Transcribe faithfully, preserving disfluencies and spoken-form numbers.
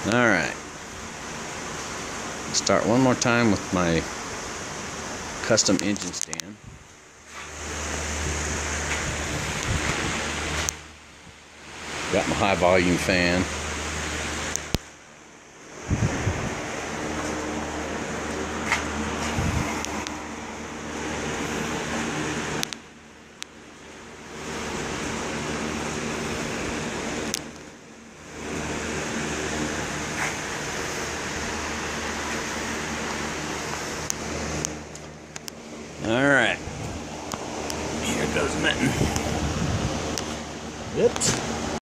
Alright. Start one more time with my custom engine stand. Got my high volume fan. Alright, here goes Mitten. Whoops.